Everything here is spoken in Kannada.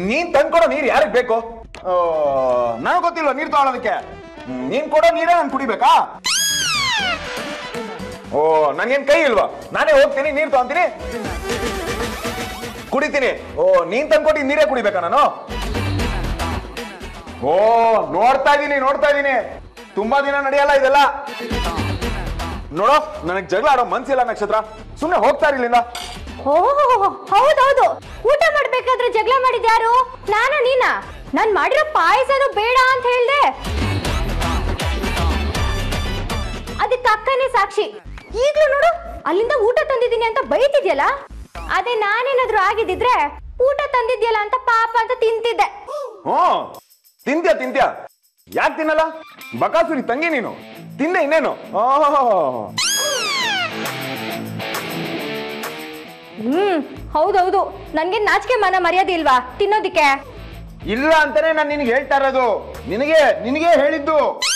ನೀನ್ ತಂದ್ಕೊಡೋ ನೀರ್ ಯಾರಿಗ್ ಬೇಕು? ನನಗ್ ಗೊತ್ತಿಲ್ವ ನೀರ್ ತಗೊಳೋದಕ್ಕೆ? ನೀನ್ ಕೊಡೋ ನೀರೇ ನಾನು ಕುಡಿಬೇಕಾ? ಓ ನನ್ಗೇನ್ ಕೈ ಇಲ್ವಾ? ನಾನೇ ಹೋಗ್ತೀನಿ ನೀರ್ ತಗೊಂತೀನಿ ಕುಡಿತೀನಿ. ಓ ನೀನ್ ತಂದ್ಕೊಟ್ಟು ನೀರೇ ಕುಡಿಬೇಕಾ ನಾನು? ಓ ನೋಡ್ತಾ ಇದೀನಿ ತುಂಬಾ ದಿನ ನಡೆಯಲ್ಲ ಇದೆಲ್ಲ. ನೋಡೋ ನನಗ್ ಜಗಳ ಆಡೋ ಮನ್ಸಿಲ್ಲ ನಕ್ಷತ್ರ, ಸುಮ್ನೆ ಹೋಗ್ತಾ ಇರ್ಲಿಲ್ಲ. ಹೌದೌದು, ಊಟ ಮಾಡ್ಬೇಕಾದ್ರೆ ಜಗಳ ಮಾಡಿದ್ ಯಾರು? ನಾನಾ ನೀನಾ? ನಾನ್ ಮಾಡಿರೋ ಪಾಯಸನು ಬೇಡ ಅಂತ ಹೇಳ್ದೆ, ಅದಕ್ಕೆ ಅಕ್ಕನೇ ಸಾಕ್ಷಿ. ಈಗ್ಲೂ ನೋಡು ಅಲ್ಲಿಂದ ಊಟ ತಂದಿದ್ದೀನಿ ಅಂತ ಬೈತಿದ್ಯಲ್ಲ, ಅದೇ ನಾನೇನಾದ್ರೂ ಆಗಿದ್ದಿದ್ರೆ ಊಟ ತಂದಿದ್ಯಲ್ಲ ಅಂತ ಪಾಪ ಅಂತ ತಿಂತಿದ್ದೆ. ತಿಂತ್ಯಾ ಯಾಕೆ ತಿನ್ನಲ್ಲ? ಬಕಾಸುರಿ ತಂಗಿ ನೀನು, ತಿಂದೆ ಇನ್ನೇನು? ಹೌದೌದು, ನನ್ಗೆ ನಾಚಿಕೆ ಮಾನ ಮರ್ಯಾದೆ ಇಲ್ವಾ ತಿನ್ನೋದಿಕ್ಕೆ? ಇಲ್ಲ ಅಂತಾನೆ ನಾನು ನಿನಗೆ ಹೇಳ್ತಾ ಇರೋದು. ನಿನಗೆ ಹೇಳಿದ್ದು.